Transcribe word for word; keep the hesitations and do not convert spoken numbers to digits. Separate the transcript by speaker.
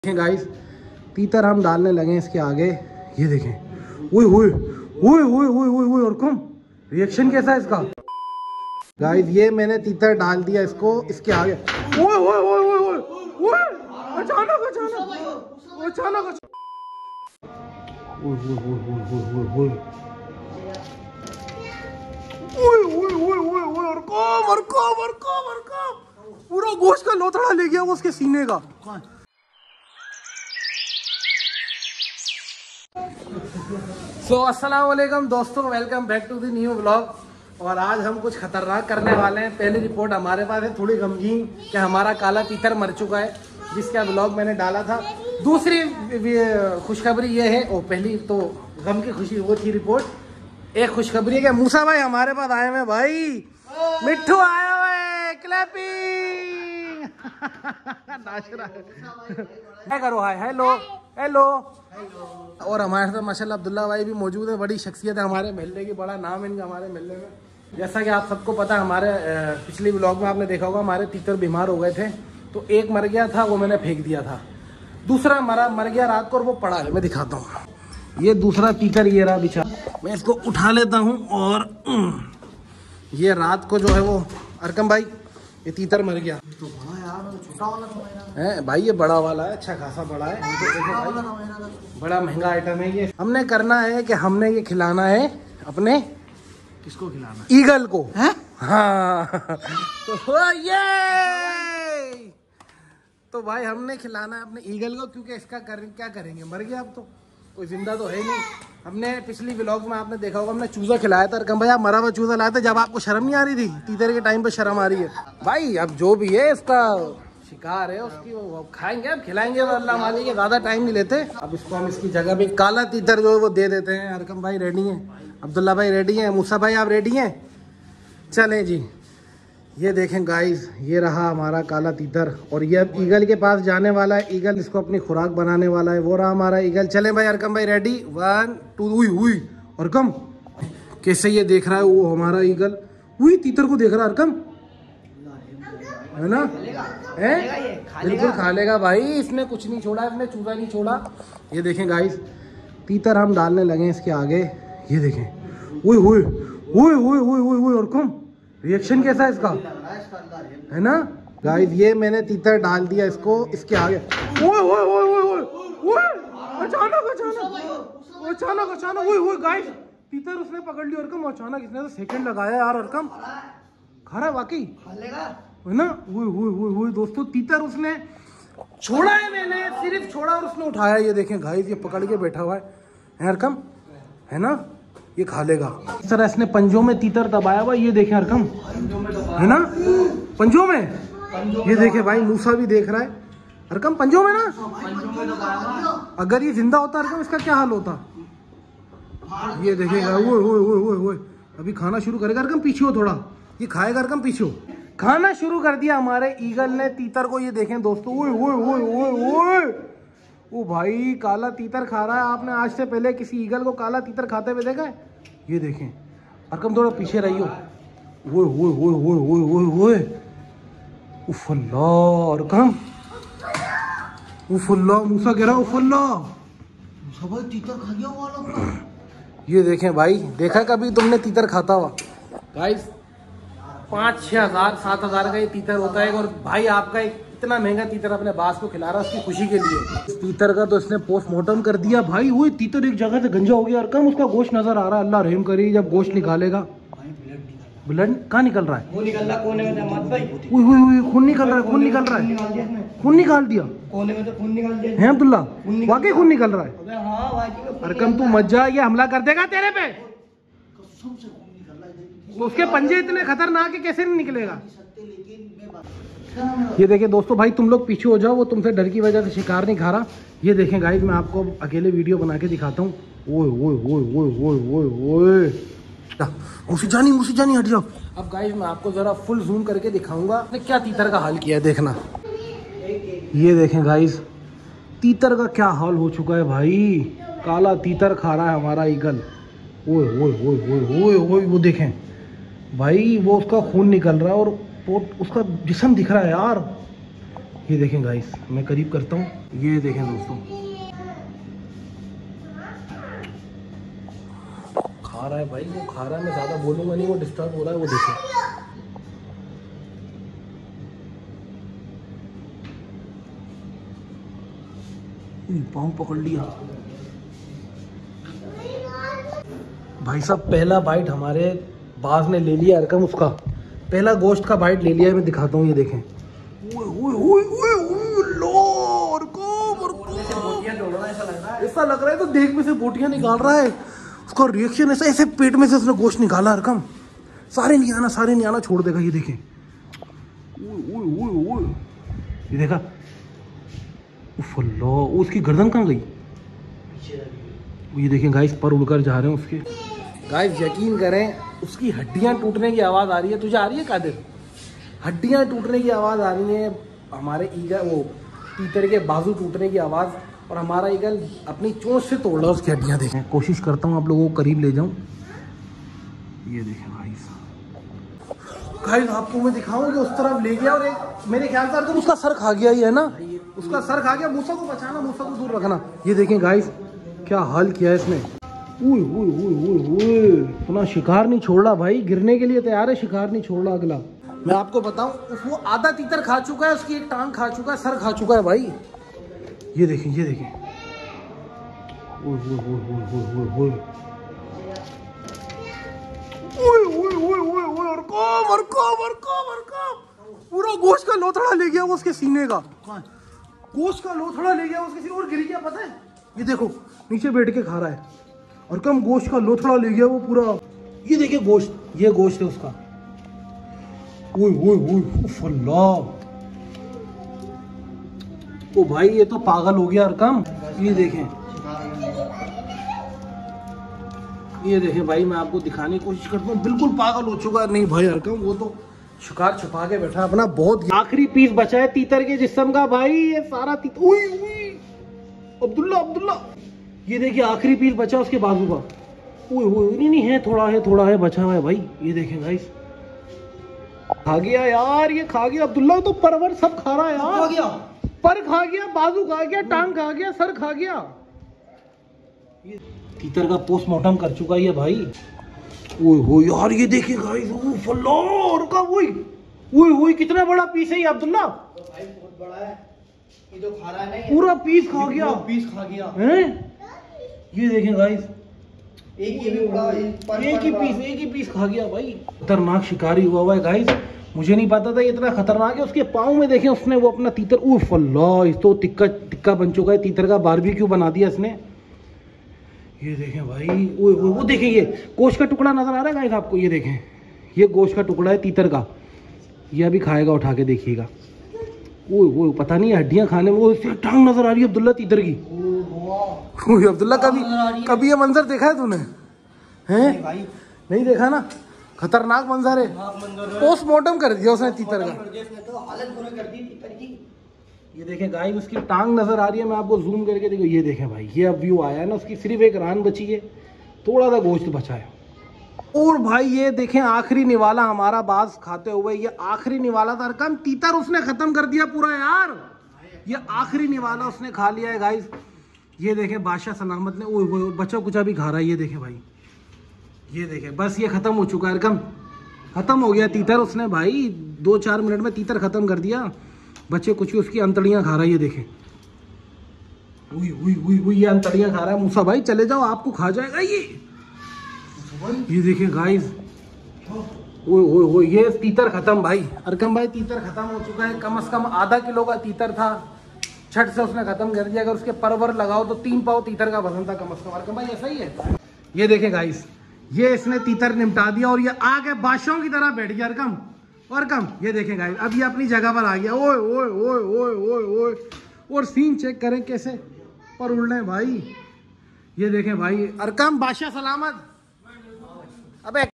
Speaker 1: देखें गाइस, तीतर हम डालने लगे इसके आगे। ये देखें, ओए ओए ओए ओए ओए ओए ओए, और कम रिएक्शन कैसा है इसका गाइस। ये मैंने तीतर डाल दिया इसको इसके आगे। ओए ओए ओए ओए ओए ओए, अचानक अचानक अचानक ओए ओए ओए ओए ओए ओए ओए ओए ओए, और कम और कम और कम और कम, पूरा गोश्त का लोथड़ा ले गया वो उसके सीने का। सो so, अस्सलाम वालेकुम दोस्तों, welcome back to the new vlog. और आज हम कुछ खतरनाक करने वाले हैं। पहली रिपोर्ट हमारे पास है थोड़ी गमगीन कि हमारा काला तीतर मर चुका है, जिसका व्लॉग मैंने डाला था। दूसरी खुशखबरी ये है, ओ पहली तो गम की खुशी वो थी रिपोर्ट। एक खुशखबरी है कि मूसा भाई हमारे पास आए हुए भाई, मिट्ठू आया हुआ है, क्लैपिंग क्या करो, हाय हेलो हेलो। और हमारे साथ माशाल्लाह अब्दुल्ला भाई भी मौजूद है, बड़ी शख्सियत है हमारे महल्ले की, बड़ा नाम है इनका हमारे महल्ले में। जैसा कि आप सबको पता है, हमारे पिछली व्लॉग में आपने देखा होगा हमारे तीतर बीमार हो गए थे, तो एक मर गया था, वो मैंने फेंक दिया था। दूसरा मरा मर गया रात को और वो पड़ा है, मैं दिखाता हूँ। ये दूसरा तीतर ये रहा बिछा, मैं इसको उठा लेता हूँ। और ये रात को जो है वो अरकम भाई ये तीतर मर गया। तो बड़ा यार, छोटा वाला है भाई, ये बड़ा वाला है, अच्छा खासा बड़ा है। बड़ा महंगा आइटम है ये। हमने करना है कि हमने ये खिलाना है अपने, किसको खिलाना, ईगल को है? हाँ तो ये तो भाई हमने खिलाना है अपने ईगल को, क्योंकि इसका कर, क्या करेंगे, मर गया अब तो, कोई जिंदा तो है नहीं। हमने पिछली व्लॉग में आपने देखा होगा हमने चूजा खिलाया था। अरकम भाई आप मरा हुआ चूजा लाया था, जब आपको शर्म नहीं आ रही थी, तीतर के टाइम पे शर्म आ रही है भाई। अब जो भी है इसका शिकार है उसकी, वो खाएंगे, अब खिलाएंगे, अल्लाह मालिक है, ज्यादा टाइम नहीं लेते। अब इसको हम इसकी जगह पे काला तीतर जो है वो दे देते हैं। अरकम भाई रेडी है, अब्दुल्ला भाई रेडी है, मूसा भाई आप रेडी हैं? चलें जी। ये देखें गाइस, ये रहा हमारा काला तीतर, और ये अब ईगल के पास जाने वाला है। ईगल इसको अपनी खुराक बनाने वाला है। वो रहा हमारा ईगल। चलें भाई, अरकम भाई रेडी, वन टू, हुई हुई। अरकम कैसे ये देख रहा है वो हमारा ईगल, हुई तीतर को देख रहा है अरकम, है ना? है बिल्कुल खा लेगा भाई, इसने कुछ नहीं छोड़ा, इसने चूजा नहीं छोड़ा। ये देखें गाइस, तीतर हम डालने लगे इसके आगे। ये देखें, ओए ओए ओए ओए ओए ओए, अरकम रिएक्शन कैसा है इसका, है ना गाइस। ये मैंने तीतर डाल दिया इसको इसके आगे। ओए ओए ओए ओए ओए ओए, अचानक अचानक अचानक अचानक ओए ओए गाइस, तीतर उसने पकड़ लिया अरकम अचानक। इसने तो सेकंड लगाया यार अरकम, खा रहा वाकई है ना। ओए ओए ओए ओए दोस्तों, तीतर उसने छोड़ा है, मैंने सिर्फ छोड़ा और उसने उठाया। ये देखें गाइस, ये पकड़ के बैठा हुआ है अरकम, है ना, ये खा लेगा। इस तरह इसने पंजों में तीतर दबाया हुआ, ये देखें अरकम, है ना, पंजों में। ये देखें भाई, मूसा भी देख रहा है अरकम, पंजों में ना। अगर ये जिंदा होता अरकम, इसका क्या हाल होता, ये देखेगा। ओए ओए ओए ओए ओए, अभी खाना शुरू करेगा अरकम, पीछे हो थोड़ा, ये खाएगा अरकम, पीछे हो। खाना शुरू कर दिया हमारे ईगल ने तीतर को। ये देखें दोस्तों, ओए ओए ओए ओए ओए, ओ भाई काला तीतर खा रहा है। आपने आज से पहले किसी ईगल को काला तीतर खाते हुए देखा है? ये देखें अरकम, थोड़ा पीछे रहियो। ओए ओए ओए ओए ओए ओए ओए, उफ अल्लाह अरकम, उफ अल्लाह, मूसा कह रहा उफ अल्लाह, भाई तीतर खा गया वाला। ये देखें भाई, देखा कभी तुमने तीतर खाता हुआ? गाइस पाँच छः हजार सात हजार का ये तीतर होता है। और भाई आपका एक इतना महंगा तीतर अपने बास को खिला रहा है उसकी खुशी के लिए। इस तीतर का तो इसने पोस्टमार्टम कर दिया भाई। वो तीतर एक जगह से गंजा हो गया अरकम, उसका गोश्त नजर आ रहा है। अल्लाह रहम करी, जब गोश्त निकालेगा। ब्लड कहाँ निकल रहा है? वो निकल रहा कोने में मत भाई, ओए ओए ओए, खून निकल रहा है, खून निकल रहा है, खून निकाल दिया कोने में, तो खून निकाल दिया है अब्दुल्ला, वाकई खून निकल रहा है। हां अरकम तू मत जा, ये हमला कर देगा तेरे पे, कसम से खून निकल रहा है। उसके पंजे इतने खतरनाक है, कैसे नहीं निकलेगा। ये देखें दोस्तों, भाई तुम लोग पीछे हो जाओ, वो तुमसे डर की वजह से शिकार नहीं खा रहा। ये देखें गाइस, मैं आपको अकेले वीडियो बना के दिखाता हूँ। ओए ओए ओए ओए ओए ओए ओए, मुझसे जानी मुझसे जानी हट जाओ। अब गाइस मैं आपको जरा फुल जूम करके दिखाऊंगा क्या तीतर का हाल किया है, देखना। ये देखें गाइस, तीतर का क्या हाल हो चुका है भाई, काला तीतर खा रहा है हमारा ईगल। ओए ओए ओए ओए ओए ओए, वो देखें भाई, वो उसका खून निकल रहा है और पोट उसका जिस्म दिख रहा है यार। ये देखें गाइस, मैं करीब करता हूँ, ये देखें दोस्तों, खा रहा है भाई, वो खा रहा है, मैं ज़्यादा बोलूँगा नहीं, वो डिस्टर्ब हो रहा है, वो देखें। पाँव पकड़ लिया भाई साहब। पहला बाइट हमारे बाज ने ले लिया अरकम, उसका पहला गोश्त का बाइट ले लिया। मैं दिखाता हूँ, ये देखें, ओए ओए ओए ओए ओए लो अरकम, अरकम ऐसा लग रहा है तो देख में से बोटियां निकाल रहा है। उसका रिएक्शन ऐसा, ऐसे पेट में से उसने गोश्त निकाला अरकम। सारे नहीं आना, सारे नहीं आना, छोड़ देगा। ये देखें, ओए ओए ओए ओए, ये देखा, उफ अल्लाह, उसकी गर्दन कहाँ गई? ये देखें गाइस, पर उड़कर जा रहे हैं उसके। गाइस यकीन करें, उसकी हड्डियां टूटने की आवाज़ आ रही है। तुझे आ रही है कादिर? हड्डियां टूटने की आवाज़ आ रही है। हमारे ईगल, वो तीतर के बाजू टूटने की आवाज़, और हमारा ईगल अपनी चोंच से तोड़ रहा है उसकी हड्डियां। देखें, कोशिश करता हूँ आप लोगों को करीब ले जाऊँ। ये देखें गाइस, गाइस आपको मैं दिखाऊँ कि उस तरफ ले गया, और एक मेरे ख्याल से तो उसका सर खा गया ही है ना, उसका सर खा गया। मूसा को बचाना, मूसा को दूर रखना। ये देखें गाइस, क्या हाल किया है इसने। ओए ओए ओए ओए, इतना शिकार नहीं छोड़ रहा भाई, गिरने के लिए तैयार है, शिकार नहीं छोड़ रहा अगला। मैं आपको बताऊं, वो आधा तीतर खा चुका है, उसकी एक टांग खा चुका है, सर खा चुका है भाई। ये देखें, ये देखें, ओए ओए ओए ओए ओए ओए ओए ओए ओए ओए, अरकम अरकम अरकम अरकम, पूरा गोश्त का लोथड़ा ले गया वो उसके सीने का, गोश्त का लोथड़ा ले गया उसके सीने। और गिरी क्या पता है? ये देखो, नीचे बैठ के खा रहा है अरकम, गोश्त का लोथड़ा ले गया वो पूरा। ये देखिए गोश्त, ये गोश्त है उसका। ओए ओए ओए, उफ अल्लाह, ओ भाई ये तो पागल हो गया अरकम। ये देखें, ये देखें भाई, मैं आपको दिखाने की कोशिश करता हूँ, बिल्कुल पागल हो चुका है। नहीं भाई अरकम, वो तो शिकार छुपा के बैठा अपना। बहुत आखिरी पीस बचा है तीतर के जिस्म का भाई, ये सारा तीतर। ओए ओए अब्दुल्ला, अब्दुल्ला, ये देखिए आखिरी पीस बचा उसके बाजू का। ओए ओए, नहीं नहीं है, थोड़ा है, थोड़ा है, बचा हुआ है भाई। ये देखें गाइस, खा गया यार, ये खा गया अब्दुल्ला, तो परवर सब खा रहा है यार। खा गया, पर खा गया, बाजू खा गया, टांग खा गया, सर खा गया। ये तीतर का पोस्टमार्टम कर चुका है ये भाई। ओए हो यार, ये देखिए गाइस, ओह अल्लाह का, ओए ओए ओए, कितना बड़ा पीस है ये अब्दुल्ला। तो भाई बहुत बड़ा है ये, तो खा रहा है नहीं, पूरा पीस खा गया, पीस खा गया हैं। ये देखें गाइस, एक ही भी बड़ा, एक ही पीस, एक ही पीस खा गया भाई। खतरनाक शिकारी हुआ हुआ है गाइस, मुझे नहीं पता था ये इतना खतरनाक है। उसके पाँव में देखें, उसने वो अपना तीतर, उफ अल्लाह, इस तो टिक्का टिक्का बन चुका है तीतर का, बारबेक्यू बना दिया इसने। ये देखें भाई, ओए ओए, वो देखें, ये गोश्त का टुकड़ा नजर आ रहा है गाइस आपको? ये देखें, ये गोश्त का टुकड़ा है तीतर का, ये अभी खाएगा, उठा के देखिएगा। ओए ओए, पता नहीं हड्डियां खाने में, वो टांग नजर आ रही है अब्दुल्ला तीतर की। ओए अब्दुल्ला, कभी कभी ये मंजर देखा है तूने? हैं भाई, नहीं देखा ना, खतरनाक मंजर है। पोस्टमार्टम कर दिया उसने तीतर का, तो हालत बुरी कर दी तीतर की। ये देखें गाइस, उसकी टांग नजर आ रही है, मैं आपको जूम करके देखो। ये देखें भाई, ये अब व्यू आया है ना, उसकी सिर्फ एक रान बची है, थोड़ा सा गोश्त बचा है। और भाई ये देखें, आखिरी निवाला हमारा बाज खाते हुए, ये आखिरी निवाला था अरकम, तीतर उसने खत्म कर दिया पूरा यार। ये आखिरी निवाला उसने खा लिया है गाइस। ये देखें, बादशाह सलामत ने, ओए ओए, बचा कुचा भी खा रहा है। ये देखें भाई, ये देखें, बस ये खत्म हो चुका है अरकम, खत्म हो गया तीतर उसने भाई, दो चार मिनट में तीतर खत्म कर दिया। बच्चे कुछ उसकी अंतड़ियां खा रहा है। ये देखें, उई उई उई उई, ये अंतड़ियां खा रहा है। मूसा भाई चले जाओ, आपको खा जाएगा ये। ये देखें गाइस, ओए ओए ओए, ये तीतर खत्म भाई अरकम भाई, तीतर खत्म हो चुका है। कम से कम आधा किलो का तीतर था, छठ से उसने खत्म कर दिया। अगर उसके परवर लगाओ तो तीन पाव तीतर का वजन था कम से कम। अरकम भाई ऐसा ही है। ये देखें गाइस, ये इसने तीतर निपटा दिया, और ये आगे बादशाहों की तरह बैठ गया अरकम। और कम, ये देखें गाइस, अब ये अपनी जगह पर आ गया। ओए ओए ओए ओए ओए ओए, और सीन चेक करें कैसे पर उड़ रहे भाई। ये देखें भाई, अरकम बादशाह सलामत। अबे